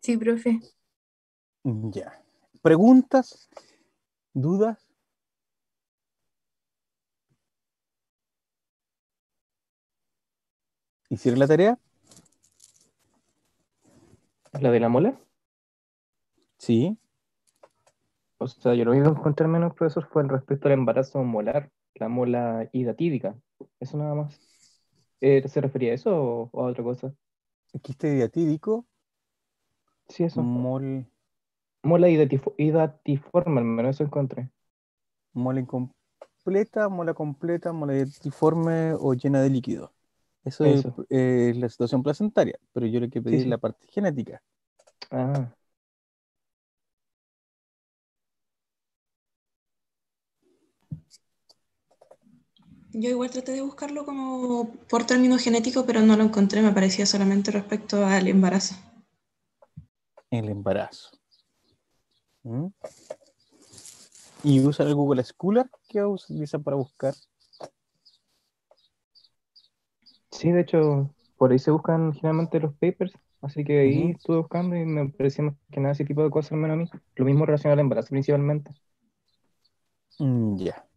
Sí, profe. Ya. ¿Preguntas? ¿Dudas? ¿Hicieron la tarea? ¿La de la mola? Sí. O sea, yo lo único que encontré menos, profesor, fue el respecto al embarazo molar, la mola hidatídica. Eso nada más. ¿Se refería a eso o a otra cosa? Quiste diatídico, Sí, eso. mol, Mola hidatiforme, al menos eso encontré. mola incompleta, mola diatiforme o llena de líquido. Eso es Eso. la situación placentaria, pero yo lo que Sí, pedí es sí. la parte genética. Ah, Yo igual traté de buscarlo como por término genético, pero no lo encontré, me parecía solamente respecto al embarazo. El embarazo. ¿Mm? ¿Y usan el Google Scholar? ¿Qué utilizan para buscar? sí, de hecho, por ahí se buscan generalmente los papers, así que ahí Ujú. estuve buscando y me parecía más que nada ese tipo de cosas, al menos a mí. Lo mismo relacionado al embarazo principalmente. Ya.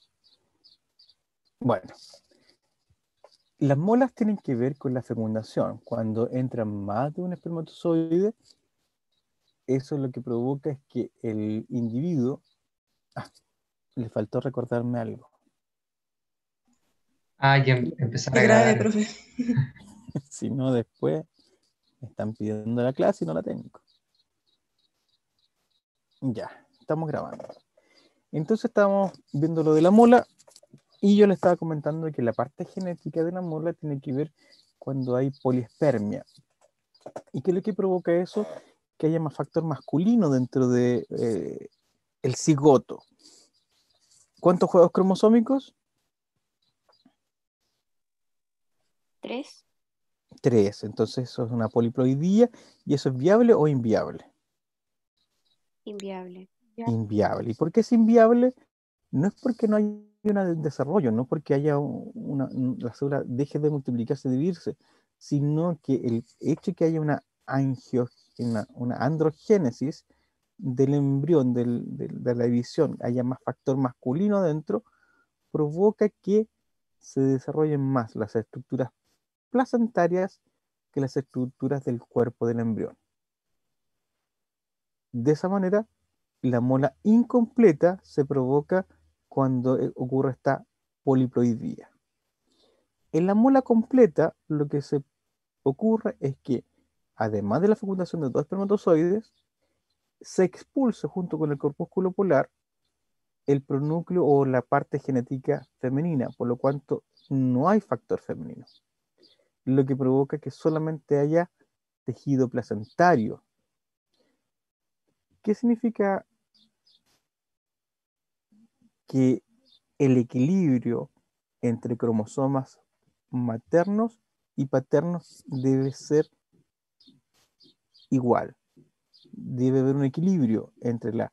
Bueno, las molas tienen que ver con la fecundación. Cuando entran más de un espermatozoide, eso lo que provoca es que el individuo... Ah, le faltó recordarme algo. Ya empezar Qué a grave, grabar. profe. Si no, después me están pidiendo la clase y no la tengo. Ya, estamos grabando. Entonces estábamos viendo lo de la mola y yo le estaba comentando que la parte genética de la mola tiene que ver cuando hay poliespermia. ¿Y qué es lo que provoca eso? Que haya más factor masculino dentro de el cigoto. ¿Cuántos juegos cromosómicos? 3. 3. Entonces eso es una poliploidía. ¿Y eso es viable o inviable? Inviable. Inviable. ¿Y por qué es inviable? No es porque no haya un desarrollo, no porque haya la célula deje de multiplicarse, de dividirse, sino que el hecho de que haya una androgénesis del embrión, de la división, haya más factor masculino dentro, provoca que se desarrollen más las estructuras placentarias que las estructuras del cuerpo del embrión. De esa manera, la mola incompleta se provoca cuando ocurre esta poliploidía. En la mola completa, lo que se ocurre es que, además de la fecundación de dos espermatozoides, se expulsa junto con el corpúsculo polar el pronúcleo o la parte genética femenina, por lo cual no hay factor femenino, lo que provoca que solamente haya tejido placentario. ¿Qué significa que el equilibrio entre cromosomas maternos y paternos debe ser igual? Debe haber un equilibrio entre la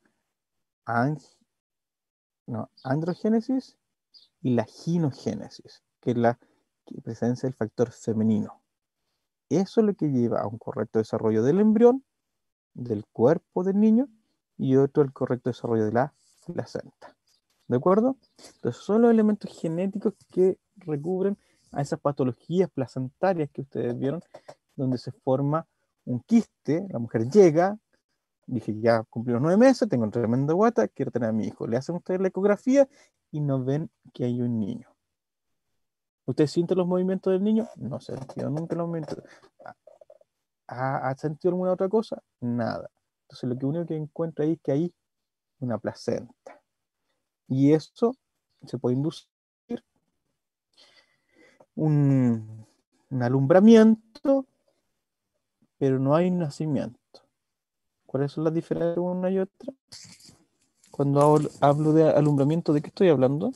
androgénesis y la ginogénesis, que es la presencia del factor femenino. Eso es lo que lleva a un correcto desarrollo del embrión, del cuerpo del niño, y otro el correcto desarrollo de la placenta. ¿De acuerdo? Entonces son los elementos genéticos que recubren a esas patologías placentarias que ustedes vieron, donde se forma un quiste, la mujer llega, dije, ya cumplí los 9 meses, tengo un tremendo guata, quiero tener a mi hijo. Le hacen ustedes la ecografía y no ven que hay un niño. ¿Usted siente los movimientos del niño? No se sentido nunca los movimientos. ¿Ha sentido alguna otra cosa? Nada. Entonces lo que único que encuentra ahí es que hay una placenta. Y eso se puede inducir un alumbramiento, pero no hay nacimiento. ¿Cuáles son las diferencias de una y otra? Cuando hablo de alumbramiento, ¿de qué estoy hablando?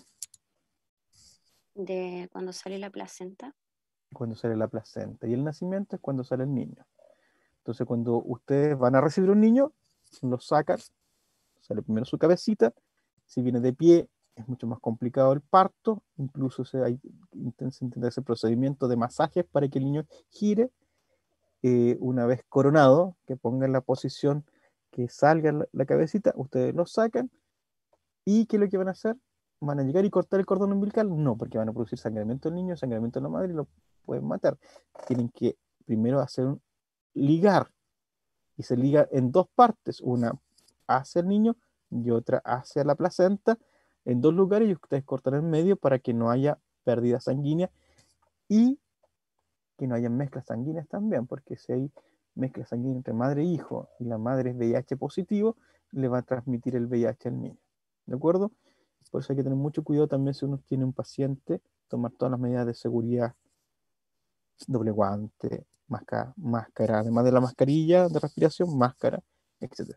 De cuando sale la placenta. Cuando sale la placenta. Y el nacimiento es cuando sale el niño. Entonces, cuando ustedes van a recibir un niño, lo sacan, sale primero su cabecita. Si viene de pie, es mucho más complicado el parto. Incluso se intenta ese procedimiento de masajes para que el niño gire. una vez coronado, que pongan la posición que salga la cabecita, ustedes lo sacan. ¿Y qué es lo que van a hacer? ¿Van a llegar y cortar el cordón umbilical? No, porque van a producir sangramiento del niño, sangramiento de la madre y lo pueden matar. Tienen que primero hacer un ligar, y se liga en dos partes, una hacia el niño y otra hacia la placenta, en dos lugares, y ustedes cortan en medio para que no haya pérdida sanguínea y que no haya mezclas sanguíneas también, porque si hay mezcla sanguínea entre madre e hijo y la madre es VIH positivo, le va a transmitir el VIH al niño. ¿De acuerdo? Por eso hay que tener mucho cuidado también si uno tiene un paciente, tomar todas las medidas de seguridad, doble guante, máscara, además de la mascarilla de respiración, máscara, etc.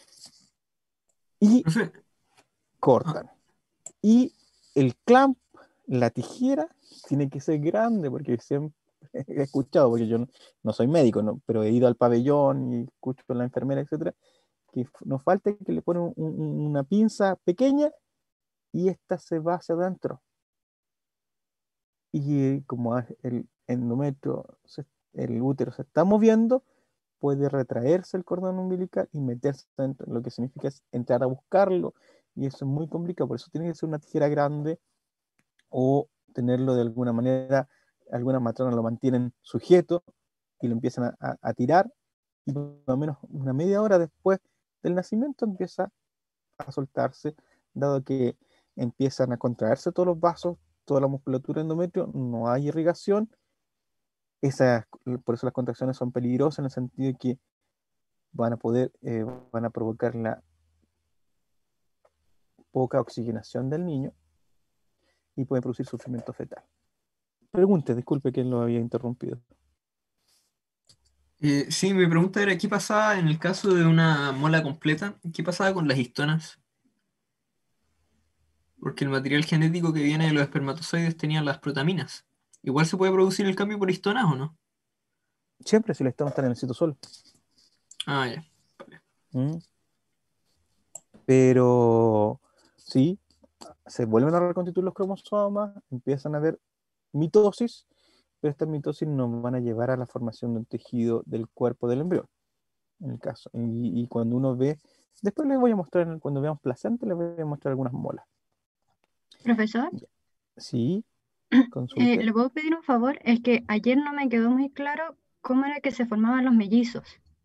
Y Profe, cortan. Y el clamp, la tijera, tiene que ser grande, porque siempre he escuchado, porque yo no soy médico, ¿no? Pero he ido al pabellón y escucho a la enfermera, etcétera, que nos falta que le ponen una pinza pequeña y esta se va hacia adentro. Y como el endometrio, el útero se está moviendo, puede retraerse el cordón umbilical y meterse dentro, lo que significa es entrar a buscarlo, y eso es muy complicado. Por eso tiene que ser una tijera grande o tenerlo de alguna manera, algunas matronas lo mantienen sujeto y lo empiezan a tirar, y más o menos una media hora después del nacimiento empieza a soltarse, dado que empiezan a contraerse todos los vasos, toda la musculatura endometrio, no hay irrigación. Por eso las contracciones son peligrosas, en el sentido de que van a provocar la poca oxigenación del niño y pueden producir sufrimiento fetal. Pregunte, disculpe que lo había interrumpido. sí, mi pregunta era, ¿qué pasaba en el caso de una mola completa? ¿Qué pasaba con las histonas? Porque el material genético que viene de los espermatozoides tenía las protaminas. ¿Igual se puede producir el cambio por histonas o no? Siempre si le estamos en el citosol. Ah, ya. ¿Mm? Pero sí, se vuelven a reconstituir los cromosomas, empiezan a haber mitosis, pero estas mitosis nos van a llevar a la formación de un tejido del cuerpo del embrión, en el caso. Y cuando uno ve, después les voy a mostrar, cuando veamos placenta, les voy a mostrar algunas molas. Profesor, Sí, consulte. le puedo pedir un favor, es que ayer no me quedó muy claro cómo era que se formaban los mellizos.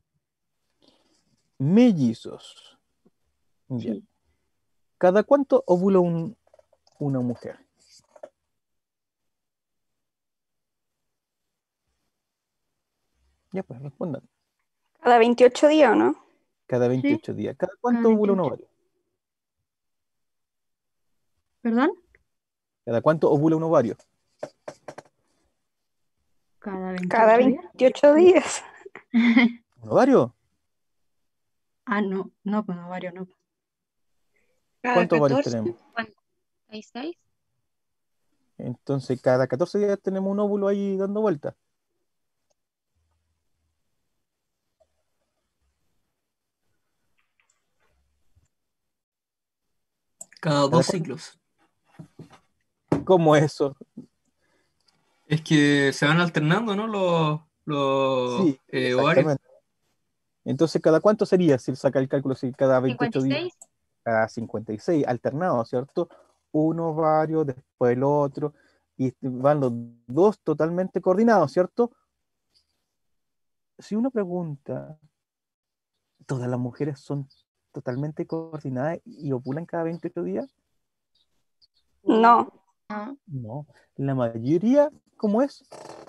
Mellizos. Ya. Sí. ¿Cada cuánto ovula una mujer? Ya, pues respondan. Cada 28 días, ¿o no? Cada Sí, 28 días. ¿Cada cada cuánto ovula un 28. ovario? ¿Perdón? ¿Cada cuánto ovula un ovario? Cada Cada 28 días. 28 días. ¿Un ovario? Ah, no, no, pues no, varios no. Cada ¿Cuántos ovarios 14, tenemos? ¿cuánto? ¿6? Entonces, cada 14 días tenemos un óvulo ahí dando vueltas. Cada ¿Cada 2 ciclos. ¿Cómo eso? Es que se van alternando, ¿no? Los Sí, ovarios. exactamente. Entonces, ¿cada cuánto sería si saca el cálculo? Si cada 28 días, 56. cada 56, alternado, ¿cierto? Un ovario, después el otro, y van los dos totalmente coordinados, ¿cierto? Si uno pregunta, ¿todas las mujeres son totalmente coordinadas y ovulan cada 28 días? No, No. No, la mayoría, ¿cómo es?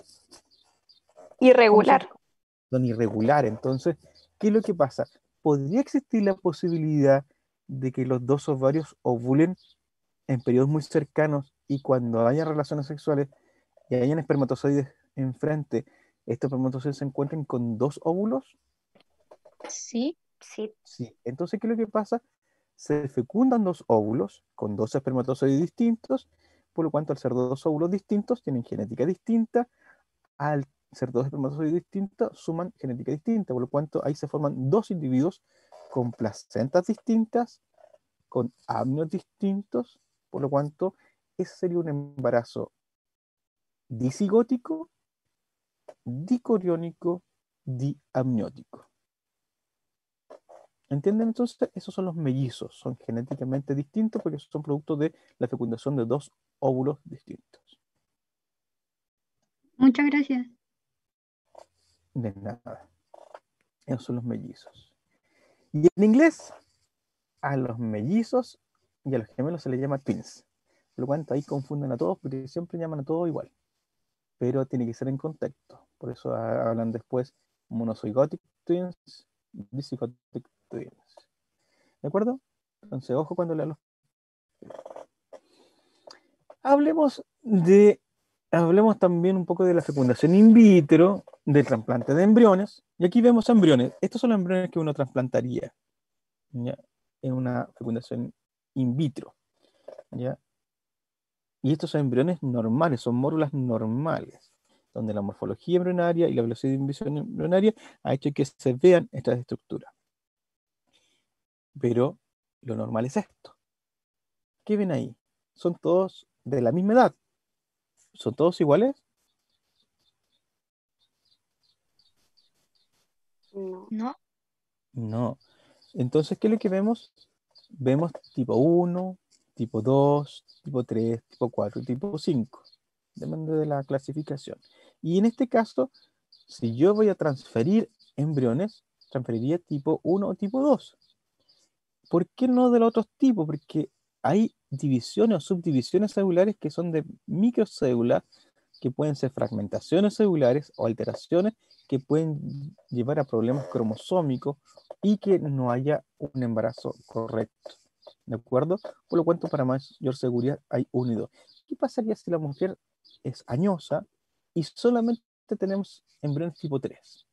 ¿Cómo son? irregular. Son irregulares. Entonces, ¿qué es lo que pasa? ¿Podría existir la posibilidad de que los dos ovarios ovulen en periodos muy cercanos, y cuando hayan relaciones sexuales y hayan espermatozoides enfrente, estos espermatozoides se encuentren con dos óvulos? Sí. Sí, Sí. Entonces, ¿qué es lo que pasa? Se fecundan dos óvulos con dos espermatozoides distintos, por lo cuanto al ser dos óvulos distintos tienen genética distinta, al ser dos espermatozoides distintos suman genética distinta, por lo cuanto ahí se forman dos individuos con placentas distintas, con amnios distintos, por lo cuanto ese sería un embarazo disigótico, dicoriónico diamniótico. ¿Entienden? Entonces, esos son los mellizos. Son genéticamente distintos porque son producto de la fecundación de dos óvulos distintos. Muchas gracias. De nada. Esos son los mellizos. Y en inglés, a los mellizos y a los gemelos se les llama twins. Por lo cual ahí confunden a todos porque siempre llaman a todos igual. Pero tiene que ser en contexto. Por eso hablan después monozygotic twins, dizygotic twins. ¿De acuerdo? Entonces, ojo cuando lean los... Hablemos también un poco de la fecundación in vitro, del trasplante de embriones. Y aquí vemos embriones. Estos son los embriones que uno trasplantaría, ¿ya? En una fecundación in vitro, ¿ya? Y estos son embriones normales, son mórulas normales, donde la morfología embrionaria y la velocidad de división embrionaria ha hecho que se vean estas estructuras. Pero lo normal es esto. ¿Qué ven ahí? Son todos de la misma edad. ¿Son todos iguales? No. No. No. Entonces, ¿qué es lo que vemos? Vemos tipo 1, tipo 2, tipo 3, tipo 4 y tipo 5. Depende de la clasificación. Y en este caso, si yo voy a transferir embriones, transferiría tipo 1 o tipo 2. ¿Por qué no de los otros tipos? Porque hay divisiones o subdivisiones celulares que son de microcélulas, que pueden ser fragmentaciones celulares o alteraciones que pueden llevar a problemas cromosómicos y que no haya un embarazo correcto. ¿De acuerdo? Por lo cual, para mayor seguridad, hay 1 y 2. ¿Qué pasaría si la mujer es añosa y solamente tenemos embriones tipo 3?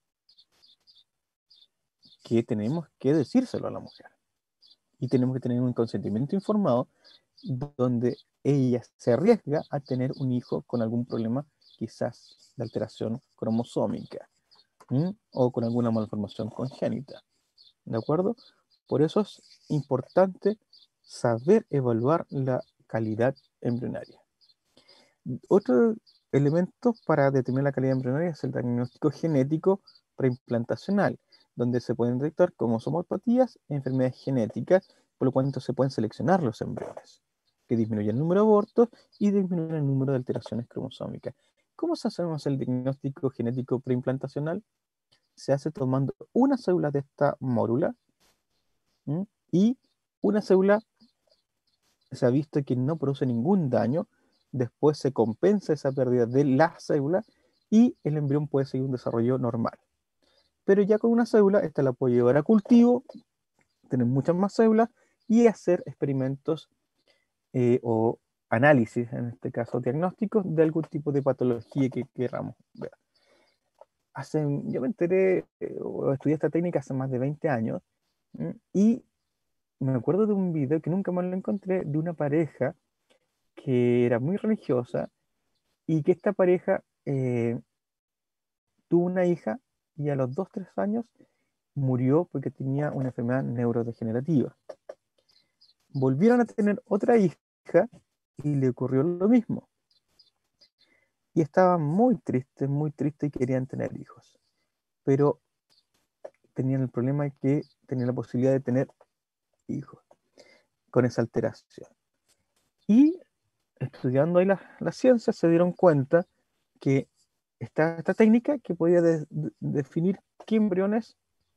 Que tenemos que decírselo a la mujer. Y tenemos que tener un consentimiento informado donde ella se arriesga a tener un hijo con algún problema, quizás de alteración cromosómica, o con alguna malformación congénita. ¿De acuerdo? Por eso es importante saber evaluar la calidad embrionaria. Otro elemento para determinar la calidad embrionaria es el diagnóstico genético preimplantacional, donde se pueden detectar cromosomopatías e enfermedades genéticas, por lo cual se pueden seleccionar los embriones, que disminuyen el número de abortos y disminuyen el número de alteraciones cromosómicas. ¿Cómo se hace el diagnóstico genético preimplantacional? Se hace tomando una célula de esta mórula, y una célula se ha visto que no produce ningún daño. Después se compensa esa pérdida de la célula y el embrión puede seguir un desarrollo normal. Pero ya con una célula, esta la puede llevar a cultivo, tener muchas más células y hacer experimentos o análisis, en este caso diagnósticos, de algún tipo de patología que queramos ver. Yo me enteré o estudié esta técnica hace más de 20 años, y me acuerdo de un video que nunca más lo encontré, de una pareja que era muy religiosa y que esta pareja tuvo una hija y a los 2, 3 años murió porque tenía una enfermedad neurodegenerativa. Volvieron a tener otra hija y le ocurrió lo mismo. Y estaban muy tristes y querían tener hijos. Pero tenían el problema de que tenían la posibilidad de tener hijos con esa alteración. Y estudiando ahí la ciencia se dieron cuenta que esta técnica que podía definir qué embriones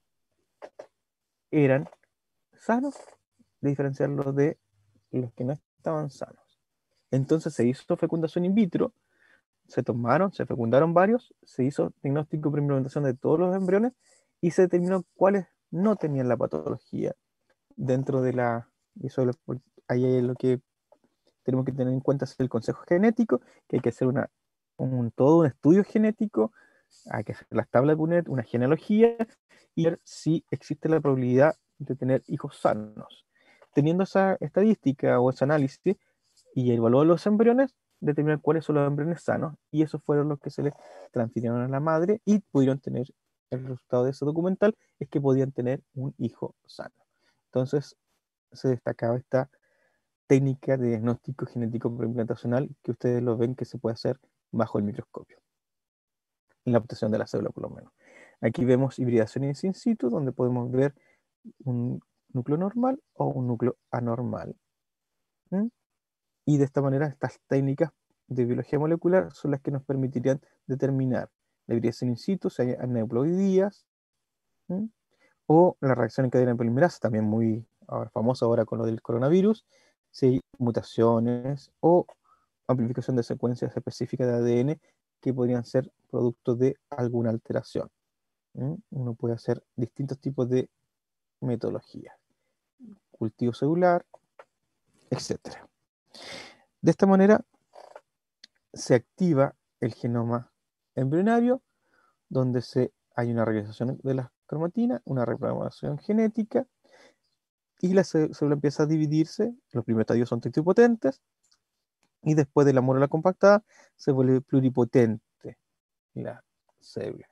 eran sanos, de diferenciarlos de los que no estaban sanos. Entonces se hizo fecundación in vitro, se fecundaron varios, se hizo diagnóstico por implementación de todos los embriones y se determinó cuáles no tenían la patología dentro de la... Ahí es lo que tenemos que tener en cuenta, es el consejo genético, que hay que hacer todo un estudio genético, hay que hacer las tablas de Punnett, una genealogía, y ver si existe la probabilidad de tener hijos sanos. Teniendo esa estadística o ese análisis y evaluar los embriones, determinar cuáles son los embriones sanos, y esos fueron los que se les transfirieron a la madre y pudieron tener, el resultado de ese documental es que podían tener un hijo sano. Entonces se destacaba esta técnica de diagnóstico genético preimplantacional que ustedes lo ven que se puede hacer bajo el microscopio, en la obtención de la célula por lo menos. Aquí vemos hibridaciones in situ, donde podemos ver un núcleo normal o un núcleo anormal. ¿Mm? Y de esta manera estas técnicas de biología molecular son las que nos permitirían determinar la hibridación in situ, si hay aneuploidías, ¿Mm? O la reacción en cadena polimerasa, también muy famosa ahora con lo del coronavirus, si hay mutaciones o amplificación de secuencias específicas de ADN que podrían ser producto de alguna alteración. Uno puede hacer distintos tipos de metodologías, cultivo celular, etc. De esta manera se activa el genoma embrionario, donde hay una realización de las cromatinas, una reprogramación genética, y la célula empieza a dividirse. Los primeros estadios son tritipotentes, y después de la molécula compactada se vuelve pluripotente la célula.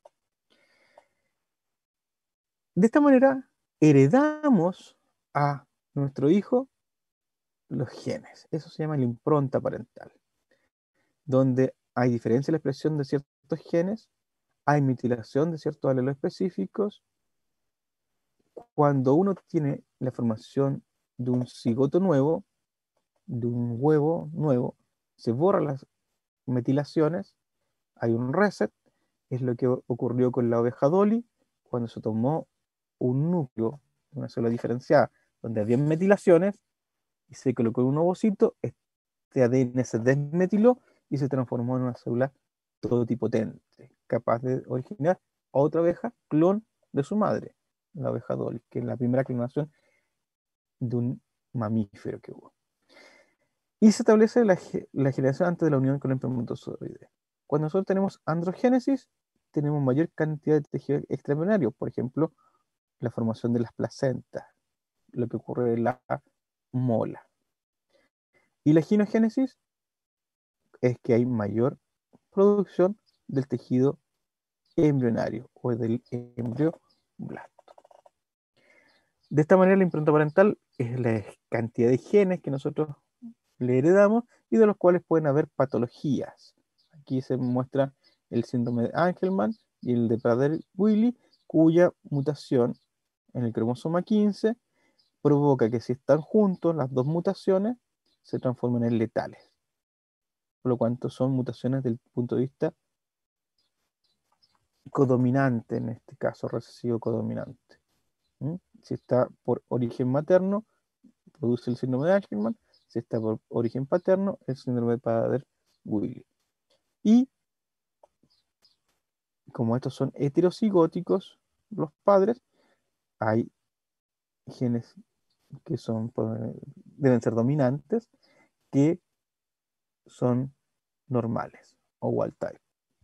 De esta manera heredamos a nuestro hijo los genes. Eso se llama la impronta parental, donde hay diferencia en la expresión de ciertos genes, hay metilación de ciertos alelos específicos. Cuando uno tiene la formación de un cigoto nuevo, de un huevo nuevo, se borran las metilaciones, hay un reset. Es lo que ocurrió con la oveja Dolly, cuando se tomó un núcleo, una célula diferenciada, donde había metilaciones, y se colocó en un ovocito, este ADN se desmetiló y se transformó en una célula totipotente, capaz de originar otra oveja, clon de su madre, la oveja Dolly, que es la primera clonación de un mamífero que hubo. Y se establece la generación antes de la unión con el espermatozoide. Cuando nosotros tenemos androgénesis, tenemos mayor cantidad de tejido extraembrionario, por ejemplo, la formación de las placentas, lo que ocurre en la mola. Y la ginogénesis es que hay mayor producción del tejido embrionario o del embrioblasto. De esta manera, la impronta parental es la cantidad de genes que nosotros le heredamos y de los cuales pueden haber patologías. Aquí se muestra el síndrome de Angelman y el de Prader-Willi, cuya mutación en el cromosoma 15 provoca que si están juntos las dos mutaciones se transformen en letales. Por lo cual son mutaciones del punto de vista codominante, en este caso recesivo codominante. Si está por origen materno, produce el síndrome de Angelman. Si está por origen paterno, el síndrome de Prader-Willi. Y como estos son heterocigóticos, los padres, hay genes que deben ser dominantes, que son normales o wild type.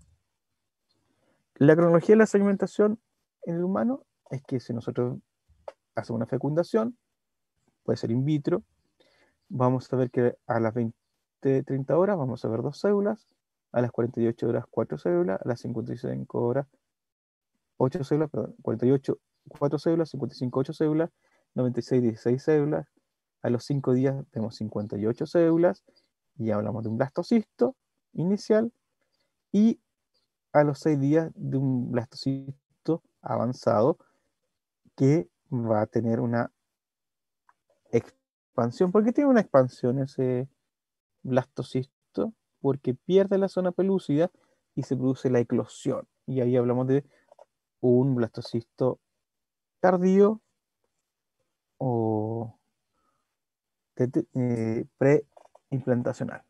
La cronología de la segmentación en el humano es que si nosotros hacemos una fecundación, puede ser in vitro, vamos a ver que a las 20-30 horas vamos a ver 2 células, a las 48 horas 4 células, a las 55 horas 8 células, perdón, 48 4 células, 55 8 células, 96 16 células, a los 5 días vemos 58 células, y ya hablamos de un blastocisto inicial, y a los 6 días de un blastocisto avanzado que va a tener una expansión. ¿Por qué tiene una expansión ese blastocisto? Porque pierde la zona pelúcida y se produce la eclosión. Y ahí hablamos de un blastocisto tardío o preimplantacional.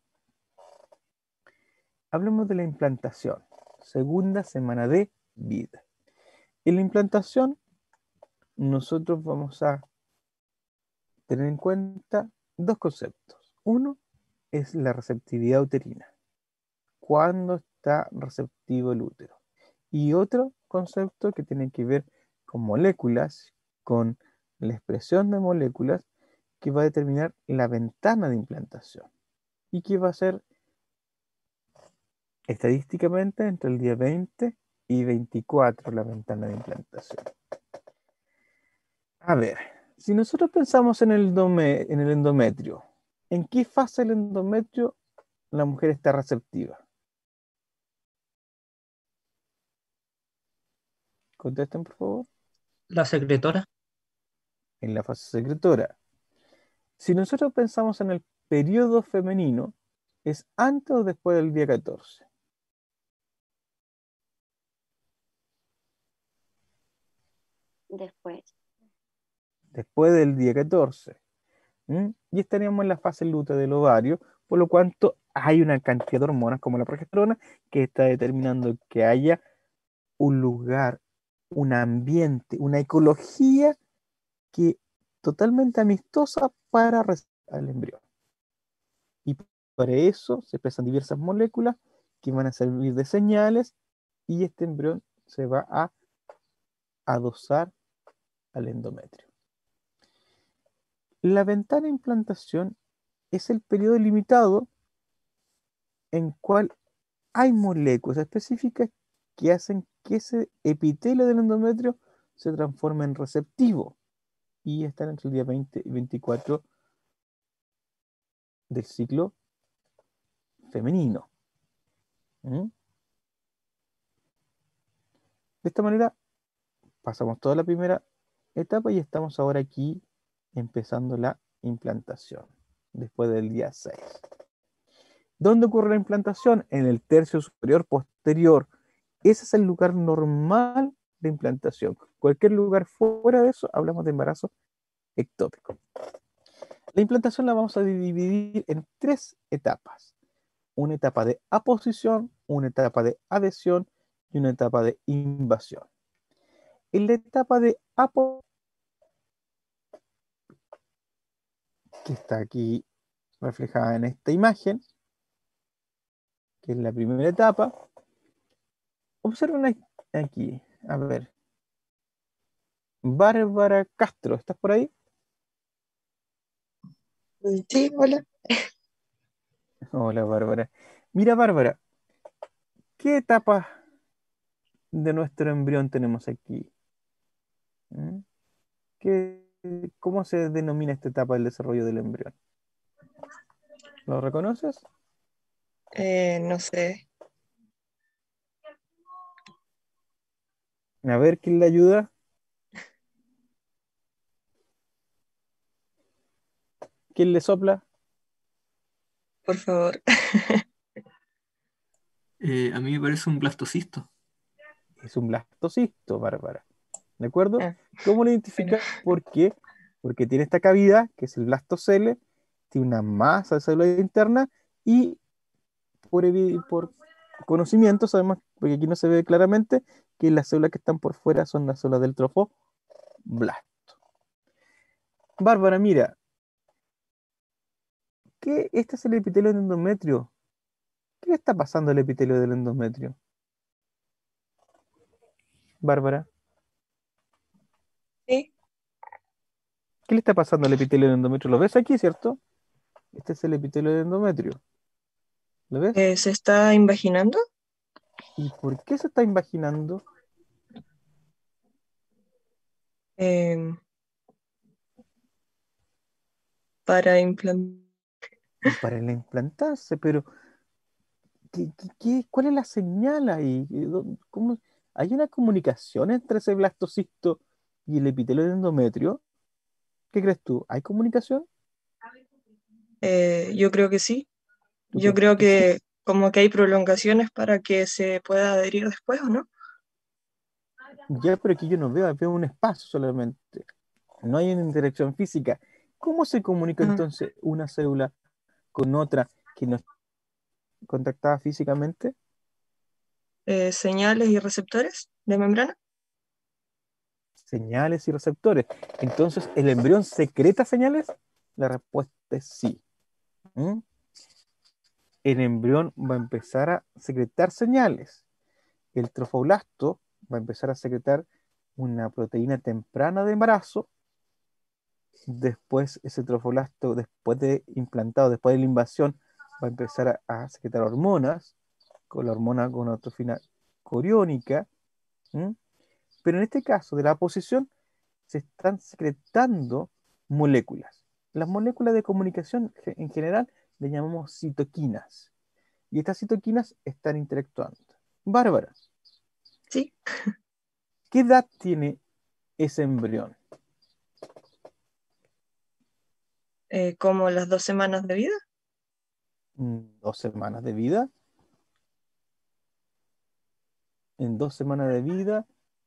Hablemos de la implantación. Segunda semana de vida. En la implantación, nosotros vamos a tener en cuenta dos conceptos. Uno es la receptividad uterina. ¿Cuándo está receptivo el útero? Y otro concepto que tiene que ver con moléculas, con la expresión de moléculas, que va a determinar la ventana de implantación y que va a ser estadísticamente entre el día 20 y 24 la ventana de implantación. A ver, si nosotros pensamos en el endometrio, ¿en qué fase del endometrio la mujer está receptiva? Contesten, por favor. La secretora. En la fase secretora. Si nosotros pensamos en el periodo femenino, ¿es antes o después del día 14? Después. Después del día 14. Y estaríamos en la fase lutea del ovario, por lo cuanto hay una cantidad de hormonas como la progesterona que está determinando que haya un lugar, un ambiente, una ecología que totalmente amistosa para recibir al embrión. Y para eso se expresan diversas moléculas que van a servir de señales y este embrión se va a adosar al endometrio. La ventana de implantación es el periodo limitado en cual hay moléculas específicas que hacen que ese epitelio del endometrio se transforme en receptivo y están entre el día 20 y 24 del ciclo femenino. De esta manera pasamos toda la primera etapa y estamos ahora aquí empezando la implantación después del día 6. ¿Dónde ocurre la implantación? En el tercio superior posterior. Ese es el lugar normal de implantación. Cualquier lugar fuera de eso, hablamos de embarazo ectópico. La implantación la vamos a dividir en 3 etapas. Una etapa de aposición, una etapa de adhesión y una etapa de invasión. En la etapa de aposición, que está aquí reflejada en esta imagen, que es la primera etapa, observen aquí, a ver, Bárbara Castro, ¿estás por ahí? Sí, hola. Hola, Bárbara. Mira, Bárbara, ¿qué etapa de nuestro embrión tenemos aquí? ¿Cómo se denomina esta etapa del desarrollo del embrión? ¿Lo reconoces? No sé. A ver, ¿quién le ayuda? ¿Quién le sopla? Por favor. A mí me parece un blastocisto. Es un blastocisto, Bárbara. ¿De acuerdo? Ah, ¿Cómo lo bueno. identificas? ¿Por qué? Porque tiene esta cavidad, que es el blastocele, tiene una masa de célula interna y por conocimiento sabemos, porque aquí no se ve claramente, que las células que están por fuera son las células del trofoblasto. Bárbara, mira, este es el epitelio del endometrio. ¿Qué le está pasando al epitelio del endometrio? Bárbara, Sí, ¿qué le está pasando al epitelio del endometrio? ¿Lo ves aquí, cierto? Este es el epitelio del endometrio. ¿Lo ves? se está invaginando ¿Y por qué se está invaginando? eh, para implantar. Para el implantarse, pero ¿cuál es la señal ahí? ¿Cómo? ¿Hay una comunicación entre ese blastocisto y el epitelio del endometrio? ¿Qué crees tú? ¿Hay comunicación? Yo creo que sí. ¿Tú Yo crees creo que sí? que como que hay prolongaciones para que se pueda adherir después, ¿o no? Ya, pero aquí yo no veo un espacio solamente. No hay una interacción física. ¿Cómo se comunica Ah, entonces una célula con otra que no está contactada físicamente? señales y receptores de membrana. Señales y receptores. Entonces, ¿el embrión secreta señales? La respuesta es sí. ¿Mm? El embrión va a empezar a secretar señales. El trofoblasto va a empezar a secretar una proteína temprana de embarazo. Después, ese trofoblasto, después de implantado, después de la invasión, va a empezar a secretar hormonas, con la hormona gonadotrofina coriónica. ¿Mm? Pero en este caso de la posición, se están secretando moléculas. Las moléculas de comunicación en general le llamamos citoquinas. Y estas citoquinas están interactuando. Bárbara, Sí. ¿Qué edad tiene ese embrión? Como las 2 semanas de vida. 2 semanas de vida. En 2 semanas de vida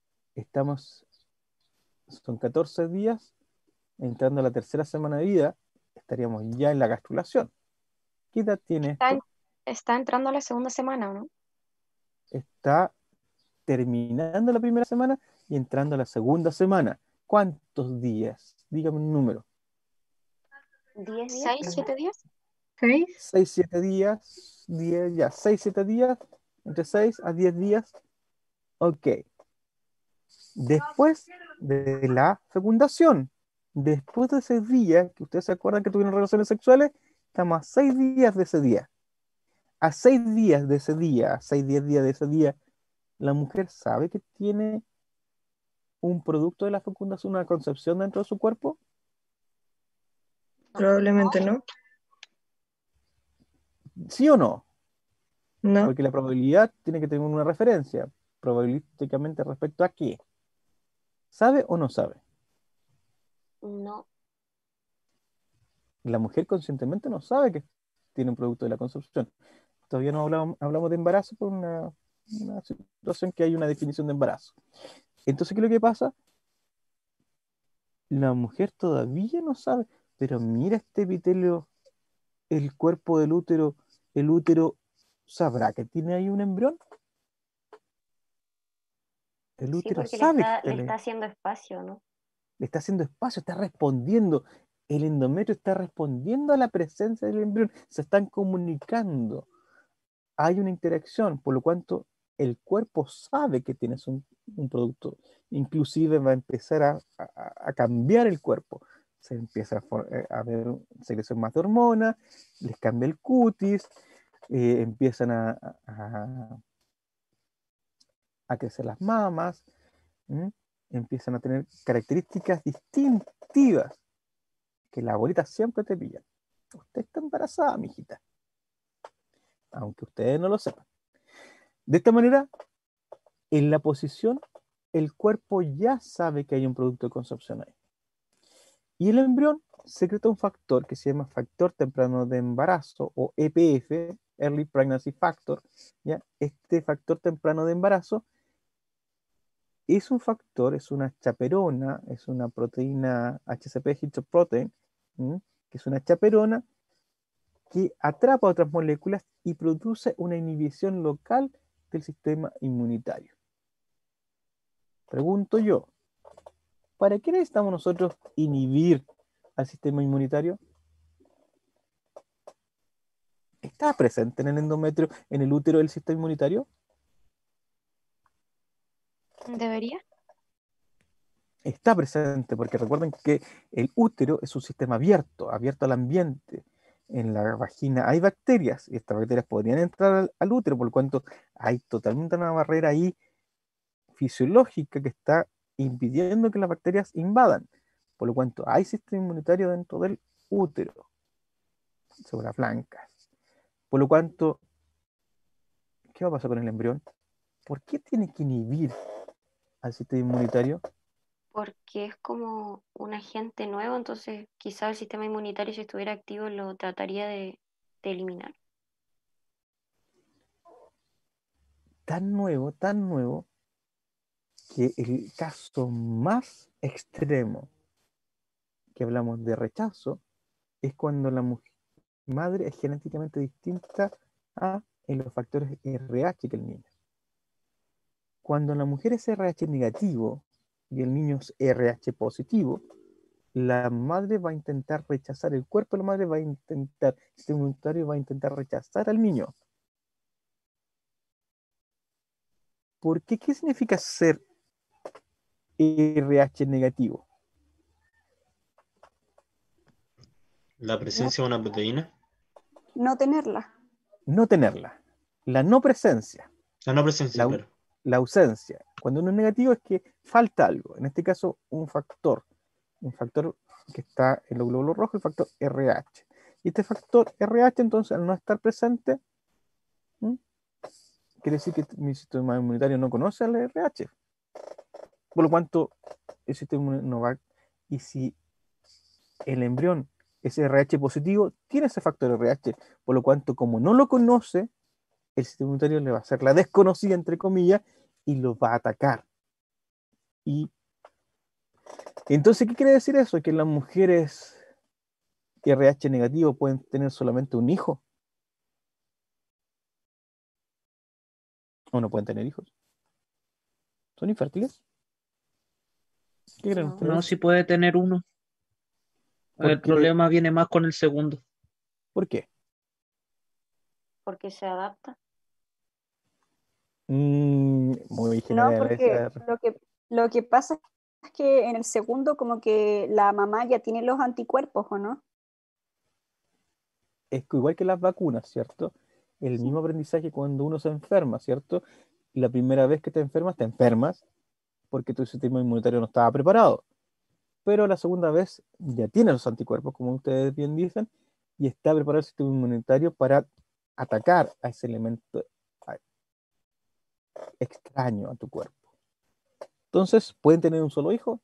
son 14 días, entrando a la tercera semana de vida, estaríamos ya en la gastrulación. ¿Qué edad tiene Está, esto? está entrando a la segunda semana, ¿o no? Está terminando la primera semana y entrando a la segunda semana. ¿Cuántos días? Dígame un número. 10 días. 6, 7 días. 6. 6, 7 días, 10, ya, 6, 7 días, entre 6 a 10 días. Ok. Después de la fecundación, después de ese día, que ustedes se acuerdan que tuvieron relaciones sexuales, estamos a 6 días de ese día. A 6 días de ese día, a 6, 10 días de ese día, la mujer sabe que tiene un producto de la fecundación, una concepción dentro de su cuerpo. Probablemente no. ¿Sí o no? No. Porque la probabilidad tiene que tener una referencia, probabilísticamente respecto a qué. ¿Sabe o no sabe? No. La mujer conscientemente no sabe que tiene un producto de la concepción. Todavía no hablamos de embarazo por una situación que hay una definición de embarazo. Entonces, ¿qué es lo que pasa? La mujer todavía no sabe, pero mira este epitelio, el cuerpo del útero, el útero sabrá que tiene ahí un embrión. El Sí, útero porque sabe que le está haciendo espacio, ¿no? le está haciendo espacio, está respondiendo. El endometrio está respondiendo a la presencia del embrión, se están comunicando. Hay una interacción, por lo cuanto el cuerpo sabe que tienes un producto. Inclusive va a empezar a cambiar el cuerpo. Se empieza a ver secreción más de hormonas, les cambia el cutis, empiezan a crecer las mamas, ¿m? Empiezan a tener características distintivas que la abuelita siempre te pilla. Usted está embarazada, mijita, aunque ustedes no lo sepan. De esta manera, en la posición, el cuerpo ya sabe que hay un producto de concepción ahí. Y el embrión secreta un factor que se llama factor temprano de embarazo o EPF, Early Pregnancy Factor. ¿Ya? Este factor temprano de embarazo es un factor, es una chaperona, es una proteína HCP, Histoprotein, que es una chaperona que atrapa otras moléculas y produce una inhibición local del sistema inmunitario. Pregunto yo, ¿para qué necesitamos nosotros inhibir al sistema inmunitario? ¿Está presente en el endometrio, en el útero del sistema inmunitario? ¿Debería? Está presente, porque recuerden que el útero es un sistema abierto al ambiente. En la vagina hay bacterias, y estas bacterias podrían entrar al útero, por lo cuanto hay totalmente una barrera ahí fisiológica que está impidiendo que las bacterias invadan. Por lo cuanto hay sistema inmunitario dentro del útero, sobre las blancas. Por lo cuanto, ¿qué va a pasar con el embrión? ¿Por qué tiene que inhibir al sistema inmunitario? Porque es como un agente nuevo, entonces quizá el sistema inmunitario, si estuviera activo, lo trataría de eliminar. Tan nuevo, que el caso más extremo que hablamos de rechazo es cuando la madre es genéticamente distinta a en los factores RH que el niño. Cuando la mujer es RH negativo y el niño es RH positivo, la madre va a intentar rechazar, el cuerpo de la madre va a intentar, el sistema inmunitario va a intentar rechazar al niño. ¿Por qué? ¿Qué significa ser RH negativo? La presencia de una proteína. No tenerla. No tenerla. La no presencia. La no presencia, La, claro. la ausencia. Cuando uno es negativo es que falta algo. En este caso, un factor que está en los glóbulos rojos, el factor RH. Y este factor RH, entonces, al no estar presente, ¿m? Quiere decir que mi sistema inmunitario no conoce al RH. Por lo cuanto, el sistema inmune no va. Y si el embrión es RH positivo, tiene ese factor RH. Por lo cuanto, como no lo conoce, el sistema inmunitario le va a hacer la desconocida, entre comillas, y lo va a atacar. Y entonces, ¿qué quiere decir eso? Que las mujeres RH negativo pueden tener solamente un hijo, o no pueden tener hijos. ¿Son infértiles? ¿Qué creen No. No, ustedes? sí puede tener uno. ¿Por El qué? problema viene más con el segundo. ¿Por qué? Porque se adapta. Muy No, general porque esa. lo que pasa es que en el segundo como que la mamá ya tiene los anticuerpos, ¿o no? Es igual que las vacunas, ¿cierto? El mismo aprendizaje cuando uno se enferma, ¿cierto? La primera vez que te enfermas porque tu sistema inmunitario no estaba preparado. Pero la segunda vez ya tiene los anticuerpos, como ustedes bien dicen, y está preparado el sistema inmunitario para atacar a ese elemento extraño a tu cuerpo. Entonces, ¿pueden tener un solo hijo?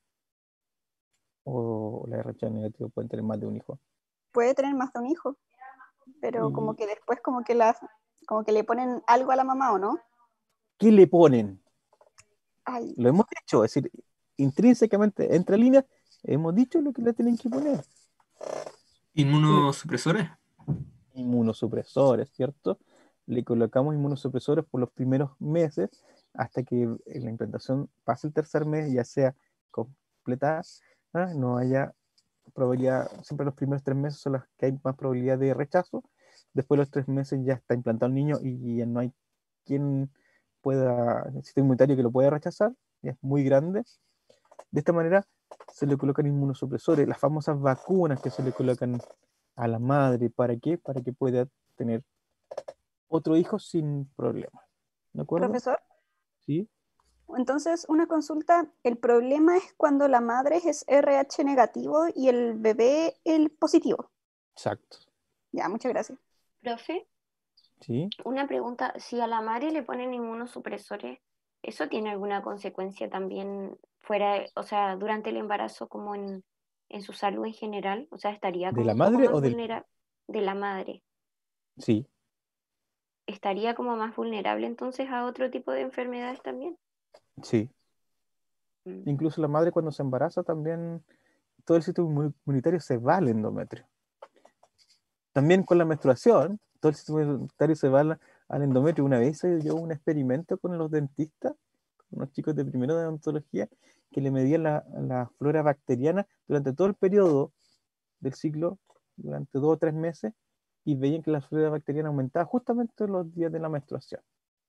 ¿O la RH negativa pueden tener más de un hijo? Puede tener más de un hijo, pero ¿Y como que después como que le ponen algo a la mamá, ¿o no? qué le ponen? Ay, Lo hemos dicho, es decir, intrínsecamente, entre líneas, hemos dicho lo que le tienen que poner. Inmunosupresores. Inmunosupresores, ¿cierto? Le colocamos inmunosupresores por los primeros meses hasta que la implantación pase el tercer mes, ya sea completa, no haya probabilidad, siempre los primeros 3 meses son los que hay más probabilidad de rechazo, después de los 3 meses ya está implantado el niño y ya no hay quien pueda, el sistema inmunitario que lo pueda rechazar, ya es muy grande. De esta manera se le colocan inmunosupresores, las famosas vacunas que se le colocan a la madre. ¿Para qué? Para que pueda tener otro hijo sin problemas. ¿De acuerdo? profesor, Sí, entonces una consulta, el problema es cuando la madre es RH negativo y el bebé el positivo. exacto. Ya, muchas gracias. Profe, Sí. una pregunta, si a la madre le ponen inmunosupresores, ¿eso tiene alguna consecuencia también o sea, durante el embarazo como en su salud en general? O sea, estaría ¿De como la un poco madre más o del niño? vulnerable de la madre. Sí. ¿Estaría como más vulnerable entonces a otro tipo de enfermedades también? Sí. Mm. Incluso la madre cuando se embaraza también todo el sistema inmunitario se va al endometrio. También con la menstruación, todo el sistema inmunitario se va al endometrio. Una vez hice yo un experimento con los dentistas, con unos chicos de primero de odontología, que le medían la flora bacteriana durante todo el periodo del ciclo, durante 2 o 3 meses, y veían que la flora bacteriana aumentaba justamente en los días de la menstruación.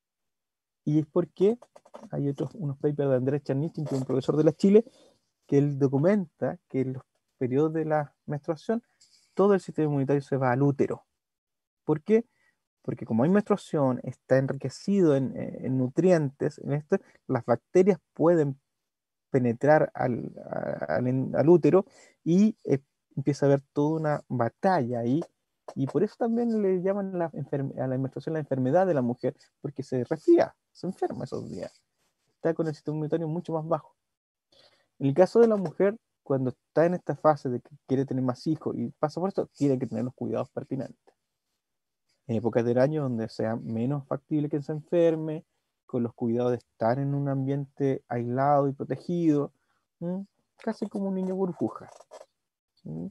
Y es porque hay unos papers de Andrés Charnitin, que es un profesor de la Chile, que él documenta que en los periodos de la menstruación todo el sistema inmunitario se va al útero. ¿Por qué? Porque como hay menstruación, está enriquecido en nutrientes, las bacterias pueden penetrar al útero y empieza a haber toda una batalla ahí. Y por eso también le llaman a la menstruación la enfermedad de la mujer, porque se resfría, se enferma esos días. Está con el sistema inmunitario mucho más bajo. En el caso de la mujer, cuando está en esta fase de que quiere tener más hijos y pasa por esto, tiene que tener los cuidados pertinentes. En épocas del año donde sea menos factible que se enferme, con los cuidados de estar en un ambiente aislado y protegido, ¿m? Casi como un niño burbuja. ¿M?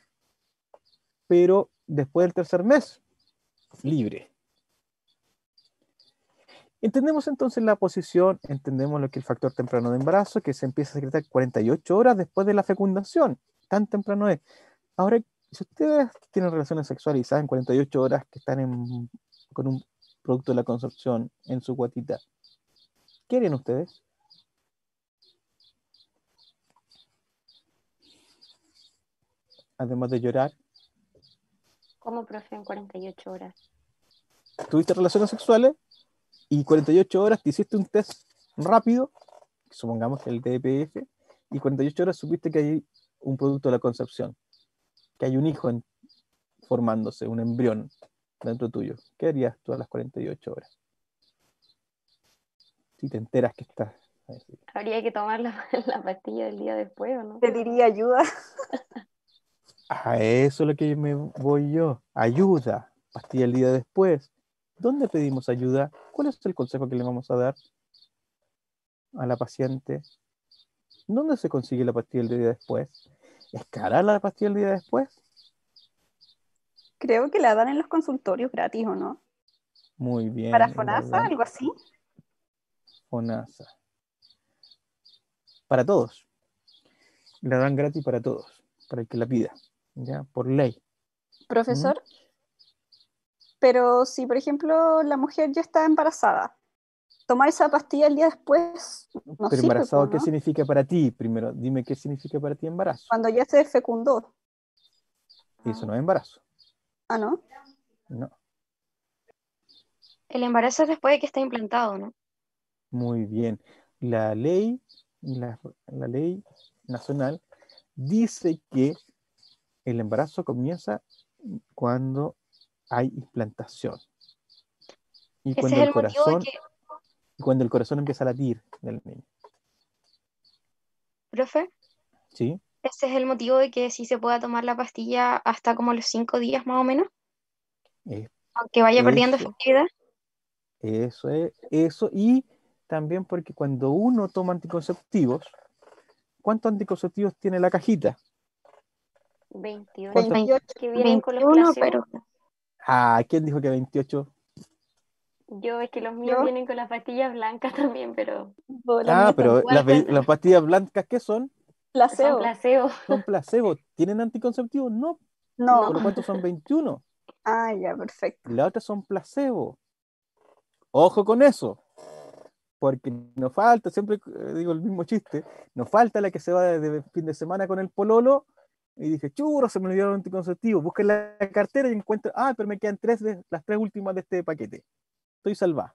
Pero después del tercer mes, libre. Entendemos entonces la posición, entendemos lo que es el factor temprano de embarazo, que se empieza a secretar 48 horas después de la fecundación. Tan temprano es. Ahora, si ustedes tienen relaciones sexuales y saben 48 horas que están con un producto de la concepción en su guatita, ¿qué harían ustedes? Además de llorar, ¿Cómo, profe, en 48 horas? tuviste relaciones sexuales y 48 horas te hiciste un test rápido, supongamos que el TPF, y 48 horas supiste que hay un producto de la concepción, que hay un hijo formándose, un embrión dentro tuyo. ¿Qué harías tú a las 48 horas? Si te enteras que estás Habría que tomar la, la pastilla del día después, ¿o no? Pediría ayuda. A eso es lo que me voy yo. Ayuda. Pastilla el día después. ¿Dónde pedimos ayuda? ¿Cuál es el consejo que le vamos a dar a la paciente? ¿Dónde se consigue la pastilla el día después? ¿Es cara la pastilla el día después? Creo que la dan en los consultorios gratis, ¿o no? Muy bien. Para la FONASA, dan algo así. FONASA. Para todos. La dan gratis para todos. Para el que la pida. ¿Ya? Por ley. Profesor, pero si por ejemplo la mujer ya está embarazada, tomar esa pastilla el día después no Pero sirve, embarazado, ¿qué ¿no? significa para ti? Primero, dime qué significa para ti embarazo. Cuando ya se fecundó. Eso no es embarazo. Ah, ¿no? No. El embarazo es después de que está implantado, ¿no? Muy bien. La ley, la ley nacional dice que el embarazo comienza cuando hay implantación y Ese es el motivo de que, cuando el corazón empieza a latir del niño. profe, ¿Sí? ese es el motivo de que sí se pueda tomar la pastilla hasta como los 5 días más o menos, Es- aunque vaya perdiendo Eso, efectividad. eso es, eso, y también porque cuando uno toma anticonceptivos, ¿cuántos anticonceptivos tiene la cajita? 21. ¿Cuántos? 28. Que vienen con los 21, placebos. pero Ah, ¿quién dijo que 28? Yo, es que los míos Yo, vienen con las pastillas blancas también, pero la Ah, mía pero igual las cuentan. pastillas blancas, ¿qué son? Son placebo. placebos. Son placebo. ¿Tienen anticonceptivos? No. No. Por lo cuanto son 21. Ah, ya, perfecto. Las otras son placebo. Ojo con eso. Porque nos falta, siempre digo el mismo chiste, nos falta la que se va de fin de semana con el pololo y dice, churro, se me olvidaron los anticonceptivos. Busca en la cartera y encuentra, pero me quedan las tres últimas de este paquete. Estoy salvada.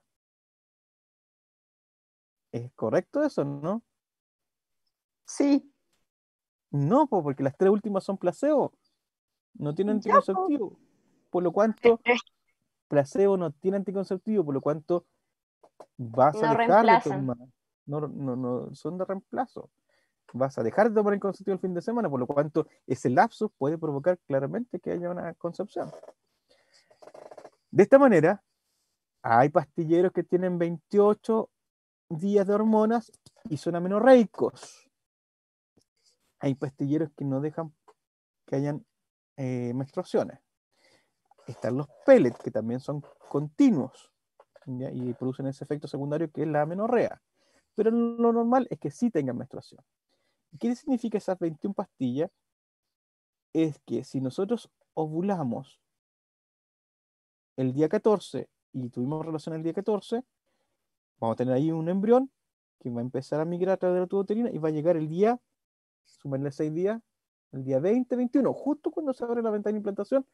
¿Es correcto eso, no? Sí. No, porque las tres últimas son placebo. No tienen Ya, po. anticonceptivo. Por lo cuanto, Pero es que placebo no tiene anticonceptivo, por lo cuanto vas a no dejar de reemplazan. tomar. No son de reemplazo. Vas a dejar de tomar anticonceptivo el fin de semana, por lo cuanto ese lapsus puede provocar claramente que haya una concepción. De esta manera, hay pastilleros que tienen 28 días de hormonas y son amenorreicos. Hay pastilleros que no dejan que hayan menstruaciones. Están los pellets, que también son continuos, ¿ya? Y producen ese efecto secundario que es la amenorrea. Pero lo normal es que sí tengan menstruación. ¿Qué significa esas 21 pastillas? Es que si nosotros ovulamos el día 14 y tuvimos relación el día 14, vamos a tener ahí un embrión que va a empezar a migrar a través de la tuba uterina y va a llegar el día, sumarle 6 días, el día 20, 21, justo cuando se abre la ventana de implantación,